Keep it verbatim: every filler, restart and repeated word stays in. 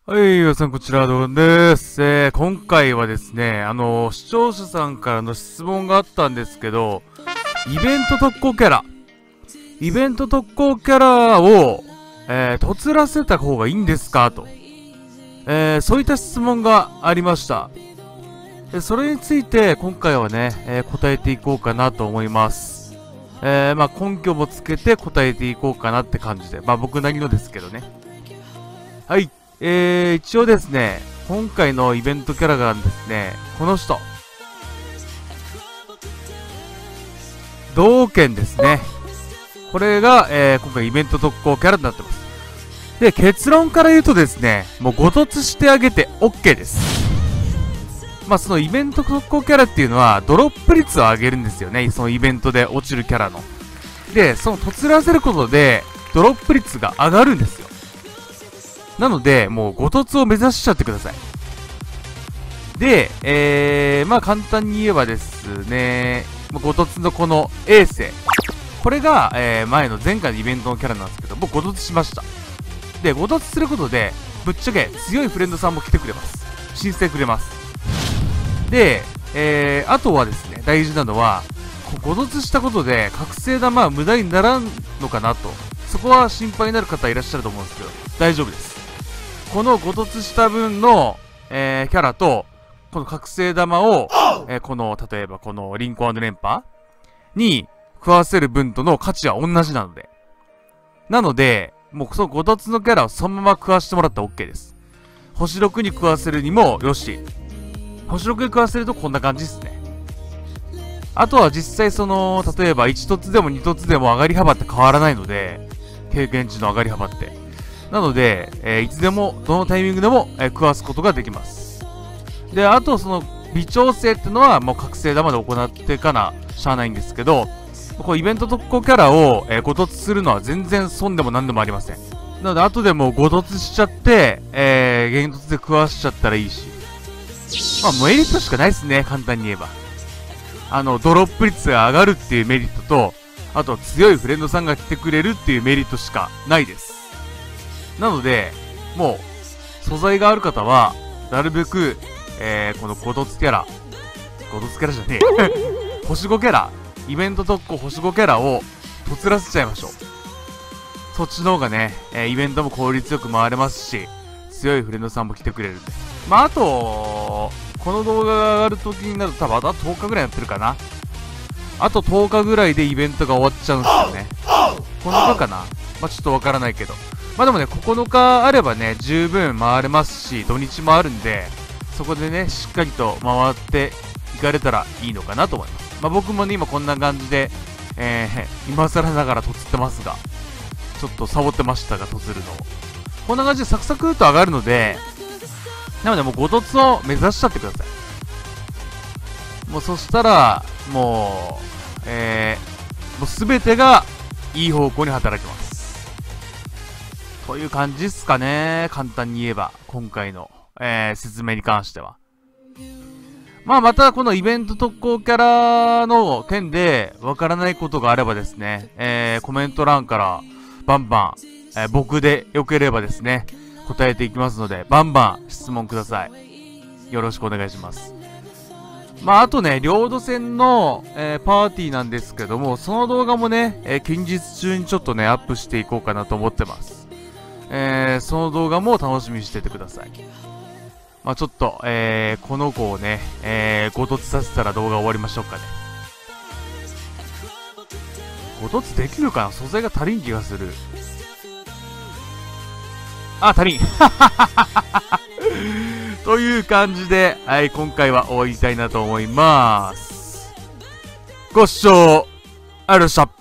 はい、皆さん、こちら、ドンです。えー、今回はですね、あのー、視聴者さんからの質問があったんですけど、イベント特攻キャラ、イベント特攻キャラを、えー、とつらせた方がいいんですかと、えー、そういった質問がありました。でそれについて、今回はね、えー、答えていこうかなと思います。えー、まあ、根拠もつけて答えていこうかなって感じで、まあ、僕なりのですけどね。はい。えー、一応ですね、今回のイベントキャラがですね、この人。同剣ですね。これが、えー、今回イベント特攻キャラになってます。で、結論から言うとですね、もうご突してあげて OK です。まあ、そのイベント特攻キャラっていうのは、ドロップ率を上げるんですよね。そのイベントで落ちるキャラの。で、その突らせることで、ドロップ率が上がるんですよ。なので、もう、ご突を目指しちゃってください。で、えー、まあ簡単に言えばですね、ご突のこの衛星。これが、えー、前の前回のイベントのキャラなんですけど、僕ご突しました。で、ご突することで、ぶっちゃけ強いフレンドさんも来てくれます。申請くれます。で、えー、あとはですね、大事なのは、ご突したことで、覚醒玉は無駄にならんのかなと。そこは心配になる方いらっしゃると思うんですけど、大丈夫です。このご突した分の、えー、キャラと、この覚醒玉を、えー、この、例えばこのリンコ&連覇に食わせる分との価値は同じなので。なので、もうそのご突のキャラをそのまま食わしてもらったら OK です。星ろくに食わせるにもよし。星ろくに食わせるとこんな感じですね。あとは実際その、例えばいち突でもに突でも上がり幅って変わらないので、経験値の上がり幅って。なので、えー、いつでも、どのタイミングでも、えー、食わすことができます。で、あと、その、微調整ってのは、もう覚醒玉で行ってかな、しゃあないんですけど、こう、イベント特攻キャラを、えー、ご突するのは全然損でも何でもありません。なので、後でもうご突しちゃって、えー、現突で食わしちゃったらいいし。まあ、メリットしかないですね、簡単に言えば。あの、ドロップ率が上がるっていうメリットと、あと、強いフレンドさんが来てくれるっていうメリットしかないです。なので、もう、素材がある方は、なるべく、えー、このご突キャラ、ご突キャラじゃねえ星ごキャラ、イベント特攻星ごキャラを、とつらせちゃいましょう。そっちの方がね、えー、イベントも効率よく回れますし、強いフレンドさんも来てくれるんで。まあ、あと、この動画が上がる時になると多分あととおかぐらいやってるかな。あととおかぐらいでイベントが終わっちゃうんですよね。このかかなまあ、ちょっとわからないけど。まあでもね、ここのかあればね、十分回れますし、土日もあるんで、そこでね、しっかりと回っていかれたらいいのかなと思います。まあ僕もね、今こんな感じで、えー、今更ながらとつってますが、ちょっとサボってましたが、とつるのを。こんな感じでサクサクっと上がるので、なのでもうご突を目指しちゃってください。もうそしたら、もう、えー、もうすべてがいい方向に働きます。という感じっすかね。簡単に言えば、今回の、えー、説明に関しては。まあ、またこのイベント特攻キャラの件で、わからないことがあればですね、えー、コメント欄からバンバン、えー、僕でよければですね、答えていきますので、バンバン質問ください。よろしくお願いします。まあ、あとね、領土戦の、えー、パーティーなんですけども、その動画もね、えー、近日中にちょっとね、アップしていこうかなと思ってます。えー、その動画も楽しみにしててください。まあちょっと、えー、この子をね、えー、ご突させたら動画終わりましょうかね。ご突できるかな素材が足りん気がする。あ、足りんという感じで、はい、今回は終わりたいなと思います。ご視聴ありがとうございました。